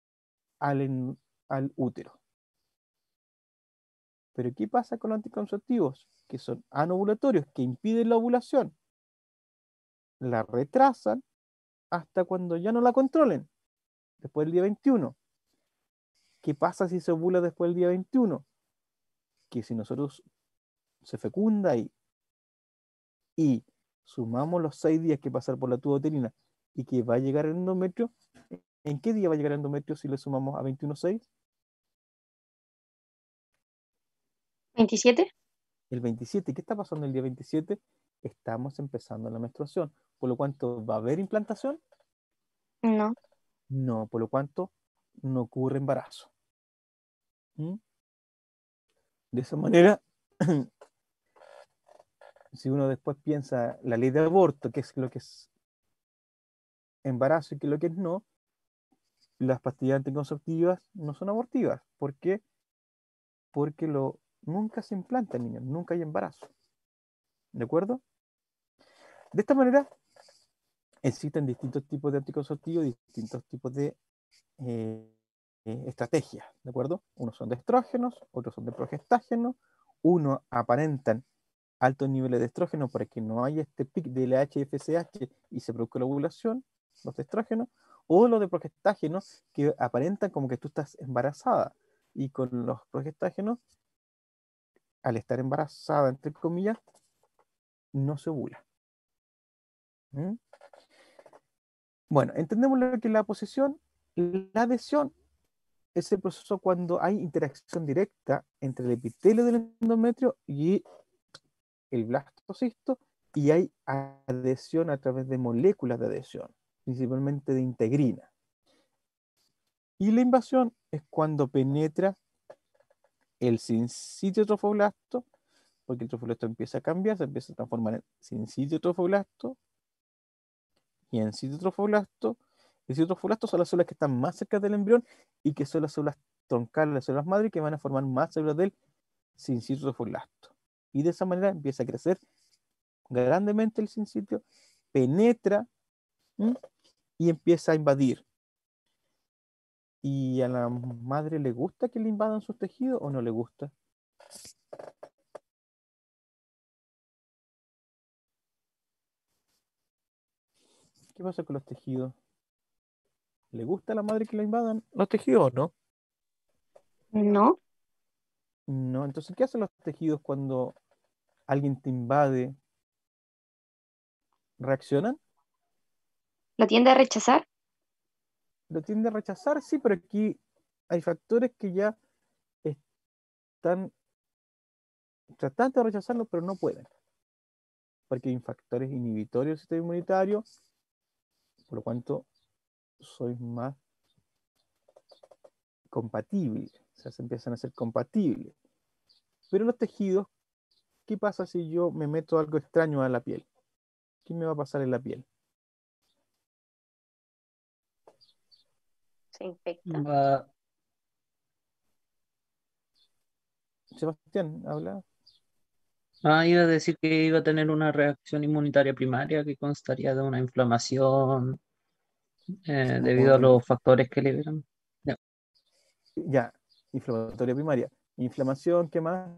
al útero. Pero ¿qué pasa con los anticonceptivos? Que son anovulatorios, que impiden la ovulación. La retrasan hasta cuando ya no la controlen, después del día 21. ¿Qué pasa si se ovula después del día 21? Que si nosotros se fecunda y sumamos los 6 días que pasar por la tuba uterina y que va a llegar el endometrio, ¿en qué día va a llegar el endometrio si le sumamos a 21,6? 27. El 27. ¿Qué está pasando el día 27? Estamos empezando la menstruación. Por lo cuanto, ¿va a haber implantación? No. No, por lo cuanto no ocurre embarazo. ¿Mm? De esa manera, si uno después piensa la ley de aborto, que es lo que es embarazo y que lo que es no, las pastillas anticonceptivas no son abortivas. ¿Por qué? Porque nunca se implanta el niño, nunca hay embarazo. ¿De acuerdo? De esta manera, existen distintos tipos de anticonceptivos, distintos tipos de estrategias, ¿de acuerdo? Unos son de estrógenos, otros son de progestágenos, unos aparentan altos niveles de estrógeno para que no haya este pic de LH y FSH y se produzca la ovulación, los de estrógeno, o los de progestágenos que aparentan como que tú estás embarazada y con los progestágenos, al estar embarazada, entre comillas, no se ovula. ¿Mm? Bueno, entendemos lo que es la posición. La adhesión es el proceso cuando hay interacción directa entre el epitelio del endometrio y el blastocisto, y hay adhesión a través de moléculas de adhesión, principalmente de integrina. Y la invasión es cuando penetra el sincitio trofoblasto, porque el trofoblasto empieza a cambiar, se empieza a transformar en sincitio trofoblasto y en sitio trofoblasto. El sitio trofoblasto son las células que están más cerca del embrión y que son las células troncales, las células madre, que van a formar más células del sincitio trofoblasto. Y de esa manera empieza a crecer grandemente el sincitio, penetra, ¿m? Y empieza a invadir. ¿Y a la madre le gusta que le invadan sus tejidos o no le gusta? ¿Qué pasa con los tejidos? ¿Le gusta a la madre que le invadan los tejidos o no? No, No, entonces, ¿qué hacen los tejidos cuando alguien te invade? ¿Reaccionan? lo tiende a rechazar. ¿Lo tiende a rechazar? Sí, pero aquí hay factores que ya están tratando de rechazarlo, pero no pueden. Porque hay factores inhibitorios del sistema inmunitario, por lo cuanto soy más compatible. O sea, se empiezan a ser compatibles. Pero los tejidos, ¿qué pasa si yo me meto algo extraño a la piel? ¿Qué me va a pasar en la piel? Se infecta. Va- Sebastián, habla. iba a decir que iba a tener una reacción inmunitaria primaria que constaría de una inflamación debido a Muy bien. los factores que liberan. Ya. Ya, inflamatoria primaria. Inflamación, ¿qué más?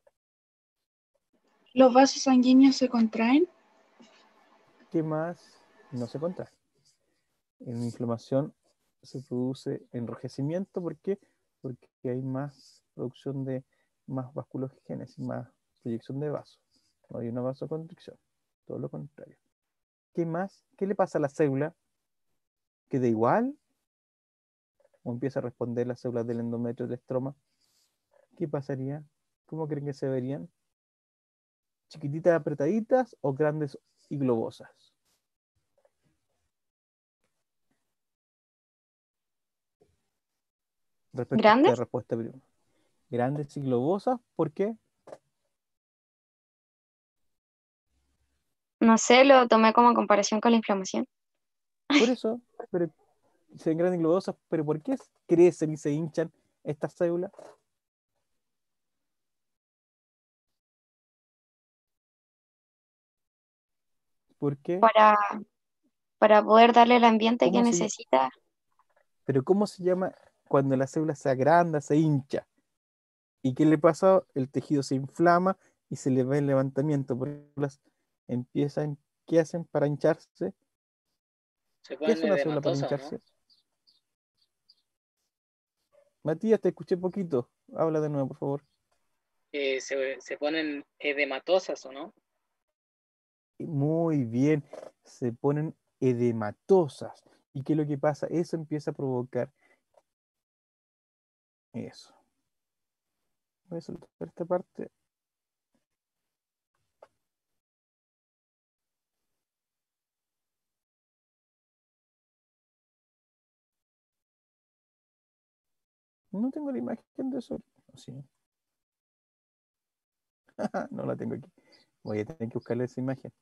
Los vasos sanguíneos se contraen. ¿Qué más? No se contrae. En inflamación se produce enrojecimiento. ¿Por qué? Porque hay más producción de más vasculogénesis, más proyección de vasos. No hay una vasoconstricción. Todo lo contrario. ¿Qué más? ¿Qué le pasa a la célula? ¿Queda igual? ¿O empieza a responder las células del endometrio de estroma? ¿Qué pasaría? ¿Cómo creen que se verían? ¿Chiquititas apretaditas o grandes y globosas? Respecto a esta ¿Grandes? respuesta primera. Grandes y globosas, ¿por qué? No sé, lo tomé como comparación con la inflamación. Por eso, pero se ven grandes y globosas, pero ¿por qué crecen y se hinchan estas células? ¿Por qué? Para, para poder darle el ambiente que ¿Cómo se, necesita. pero ¿cómo se llama cuando la célula se agranda, se hincha? ¿Y qué le pasa? El tejido se inflama y se le va el levantamiento, porque las empiezan, ¿qué hacen para hincharse? Se ¿Qué ponen hace una célula para edematosas, ¿o no? hincharse? Matías, te escuché poquito. Habla de nuevo, por favor. Se ponen edematosas, ¿o no? Muy bien, se ponen edematosas. ¿Y qué es lo que pasa? Eso empieza a provocar eso. Voy a soltar esta parte. No tengo la imagen de eso. Sí. No la tengo aquí. Voy a tener que buscarle esa imagen.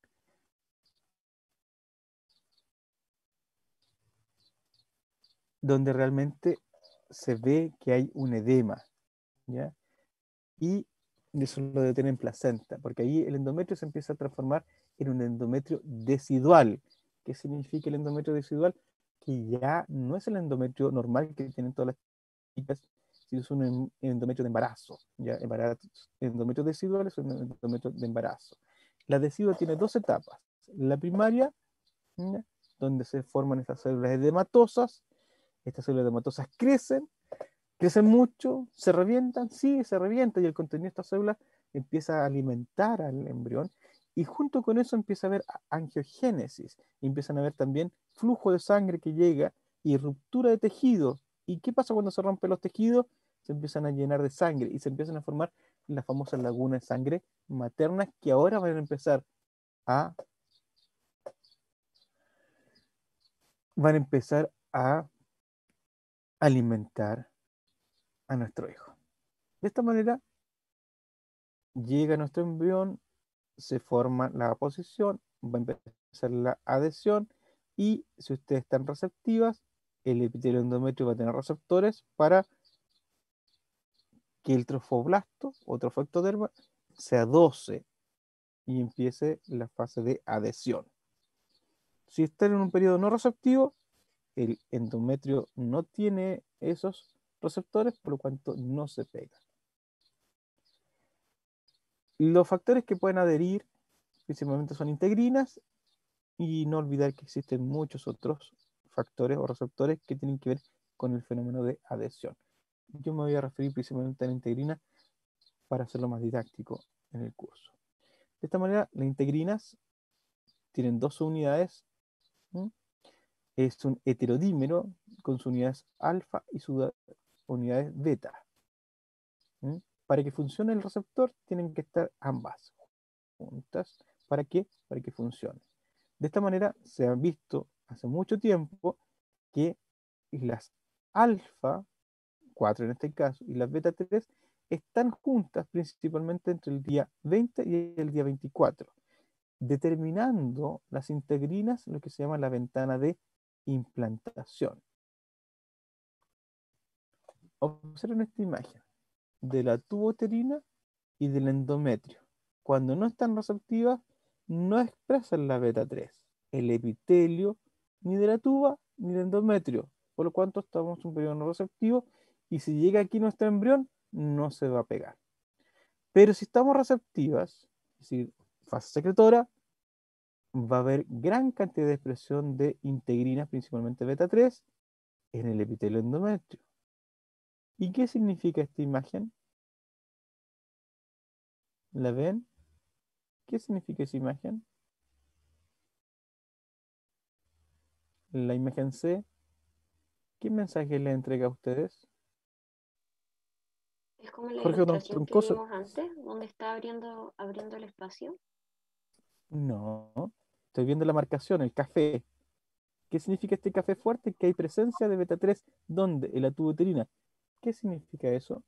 Donde realmente se ve que hay un edema, ¿ya? Y eso lo debe tener en placenta, porque ahí el endometrio se empieza a transformar en un endometrio decidual. ¿Qué significa el endometrio decidual? Que ya no es el endometrio normal que tienen todas las chicas, sino es un endometrio de embarazo. ¿Ya? Endometrio decidual es un endometrio de embarazo. La decidua tiene dos etapas. La primaria, ¿ya? Donde se forman estas células edematosas. Estas células edematosas crecen mucho, se revientan, sí, se revienta y el contenido de estas células empieza a alimentar al embrión Y junto con eso empieza a haber angiogénesis, y empiezan a haber también flujo de sangre que llega y ruptura de tejidos. ¿Y qué pasa cuando se rompen los tejidos? Se empiezan a llenar de sangre y se empiezan a formar las famosas lagunas de sangre maternas que ahora a, van a empezar a alimentar a nuestro hijo. De esta manera llega nuestro embrión, se forma la posición, va a empezar la adhesión y si ustedes están receptivas, el epitelio endometrio va a tener receptores para que el trofoblasto o trofectoderma se adose y empiece la fase de adhesión. Si están en un periodo no receptivo, el endometrio no tiene esos receptores, por lo cual no se pega. Los factores que pueden adherir principalmente son integrinas y no olvidar que existen muchos otros factores o receptores que tienen que ver con el fenómeno de adhesión. Yo me voy a referir principalmente a la integrina para hacerlo más didáctico en el curso. De esta manera, las integrinas tienen dos unidades. Es un heterodímero con sus unidades alfa y sus unidades beta. Para que funcione el receptor, tienen que estar ambas juntas. ¿Para qué? Para que funcione. De esta manera, se ha visto hace mucho tiempo que las alfa 4 en este caso, y las beta 3 están juntas principalmente entre el día 20 y el día 24, determinando las integrinas lo que se llama la ventana de implantación. Observen esta imagen de la tubo-uterina y del endometrio. Cuando no están receptivas, no expresan la beta 3, el epitelio, ni de la tuba ni del endometrio, por lo cual estamos en un periodo no receptivo y si llega aquí nuestro embrión, no se va a pegar. Pero si estamos receptivas, es decir, fase secretora, va a haber gran cantidad de expresión de integrinas, principalmente beta 3, en el epitelio endometrio. ¿Y qué significa esta imagen? ¿La ven? ¿Qué significa esa imagen? La imagen C, ¿qué mensaje le entrega a ustedes? Es como la Jorge ilustración que Troncoso. vimos antes, donde está abriendo el espacio. No, estoy viendo la marcación, el café. ¿Qué significa este café fuerte? Que hay presencia de beta 3, ¿dónde? En la tubuterina. ¿Qué significa eso?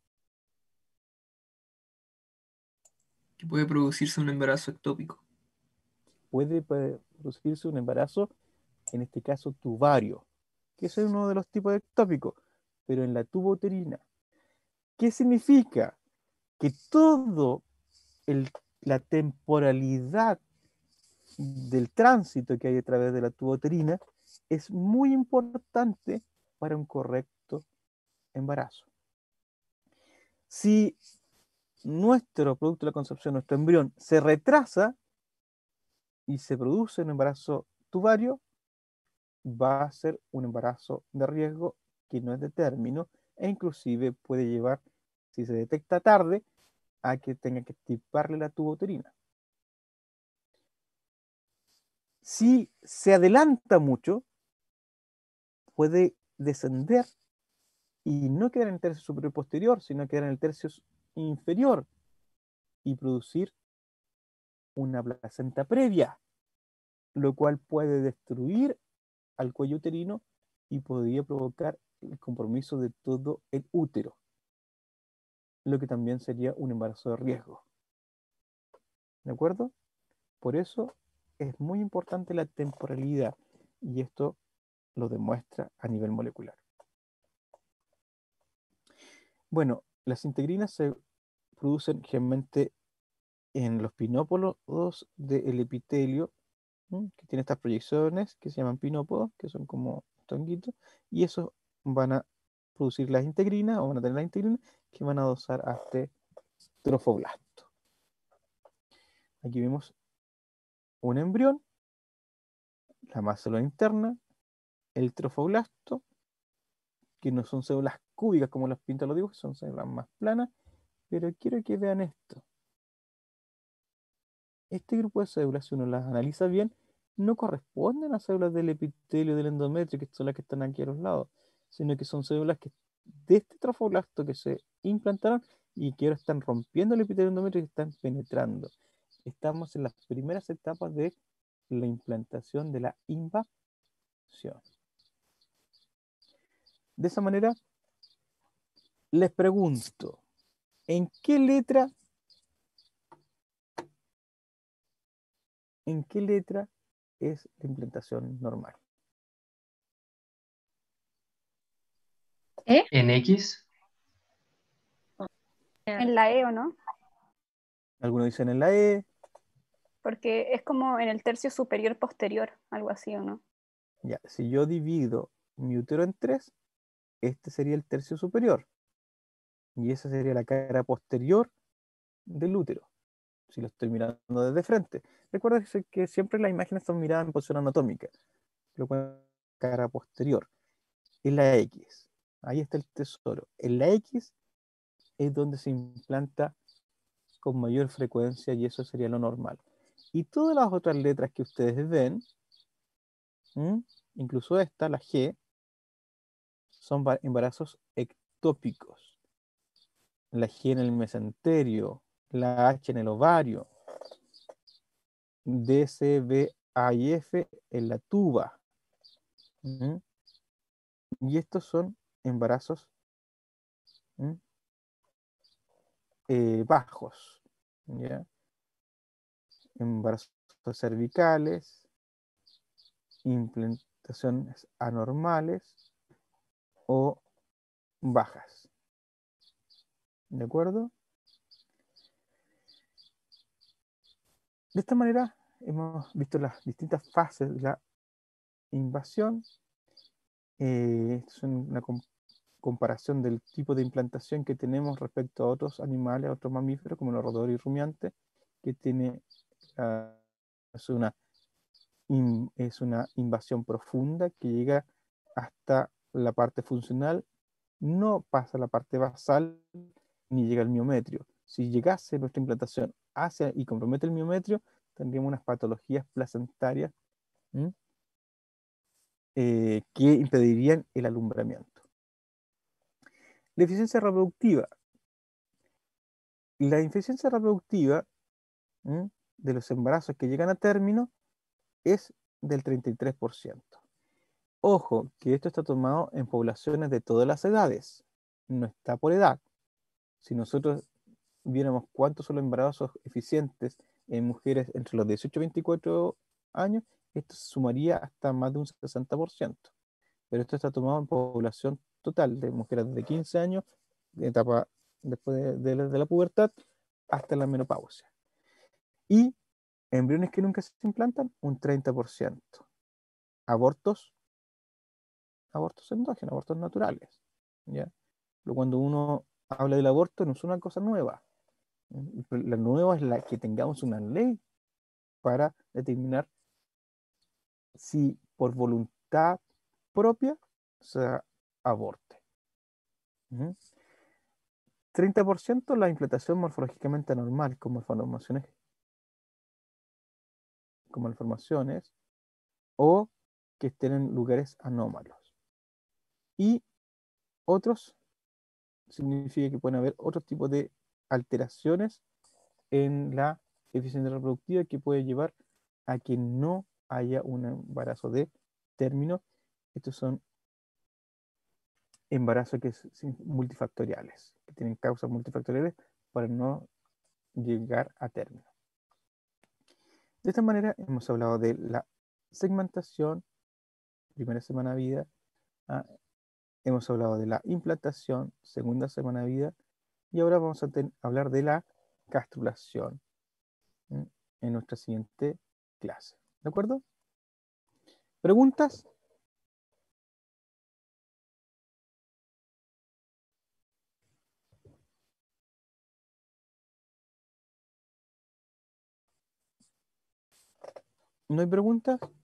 Que puede producirse un embarazo ectópico. Puede producirse un embarazo, en este caso tubario, que es uno de los tipos de ectópico, pero en la tubuterina. ¿Qué significa? Que todo la temporalidad del tránsito que hay a través de la tubuterina es muy importante para un correcto embarazo. Si nuestro producto de la concepción, nuestro embrión, se retrasa y se produce un embarazo tubario, va a ser un embarazo de riesgo que no es de término e inclusive puede llevar, si se detecta tarde, a que tenga que extirparle la tubuterina. Si se adelanta mucho, puede descender y no quedar en el tercio superior posterior, sino quedar en el tercio inferior y producir una placenta previa, lo cual puede destruir al cuello uterino y podría provocar el compromiso de todo el útero, lo que también sería un embarazo de riesgo. ¿De acuerdo? Por eso es muy importante la temporalidad y esto lo demuestra a nivel molecular. Bueno, las integrinas se producen generalmente en los pinópodos del epitelio, que tiene estas proyecciones que se llaman pinópodos, que son como tonguitos, y esos van a producir las integrinas, o van a tener las integrinas, que van a adosar a este trofoblasto. Aquí vemos un embrión, la masa celular interna, el trofoblasto, que no son células cúbicas como las pintan los dibujos, son células más planas, pero quiero que vean esto. este grupo de células, si uno las analiza bien, no corresponden a células del epitelio del endometrio, que son las que están aquí a los lados, sino que son células de este trofoblasto que se implantaron y que ahora están rompiendo el epitelio endometrio y están penetrando. Estamos en las primeras etapas de la implantación de la invasión. De esa manera, les pregunto, ¿en qué letra es la implantación normal? En X, En la E, ¿o no? Algunos dicen en la E. Porque es como en el tercio superior posterior, algo así, ¿o no? Ya, si yo divido mi útero en 3, este sería el tercio superior. Y esa sería la cara posterior del útero, si lo estoy mirando desde frente. Recuerda que siempre las imágenes son miradas en posición anatómica. Pero con cara posterior. Es la X. Ahí está el tesoro. En la X es donde se implanta con mayor frecuencia y eso sería lo normal. Y todas las otras letras que ustedes ven, incluso esta, la G, son embarazos ectópicos. La G en el mesenterio, la H en el ovario, D, C, B, A y F en la tuba. Y estos son embarazos bajos, ¿ya? Embarazos cervicales, implantaciones anormales o bajas. ¿De acuerdo? De esta manera hemos visto las distintas fases de la invasión. Es una comparación del tipo de implantación que tenemos respecto a otros animales, a otros mamíferos, como los roedores y rumiantes, que tiene, es una invasión profunda que llega hasta la parte funcional, no pasa a la parte basal ni llega al miometrio. Si llegase nuestra implantación hacia y compromete el miometrio, tendríamos unas patologías placentarias que impedirían el alumbramiento. La eficiencia reproductiva. La eficiencia reproductiva de los embarazos que llegan a término es del 33%. Ojo, que esto está tomado en poblaciones de todas las edades, no está por edad. Si nosotros viéramos cuántos son los embarazos eficientes en mujeres entre los 18 y 24 años, esto se sumaría hasta más de un 60%. Pero esto está tomado en población total de mujeres de 15 años, de etapa después de la pubertad, hasta la menopausia. Y embriones que nunca se implantan, un 30%. Abortos endógenos, abortos naturales, ¿ya? Pero cuando uno habla del aborto no es una cosa nueva. La nueva es la que tengamos una ley para determinar si por voluntad propia se aborte. 30% la implantación morfológicamente anormal, como malformaciones o que estén en lugares anómalos. Y otros significa que pueden haber otros tipos de alteraciones en la eficiencia reproductiva que puede llevar a que no haya un embarazo de término. Estos son embarazos multifactoriales, que tienen causas multifactoriales para no llegar a término. De esta manera hemos hablado de la segmentación, primera semana de vida, hemos hablado de la implantación, segunda semana de vida, y ahora vamos a hablar de la castrulación en nuestra siguiente clase. ¿De acuerdo? ¿Preguntas? ¿No hay preguntas?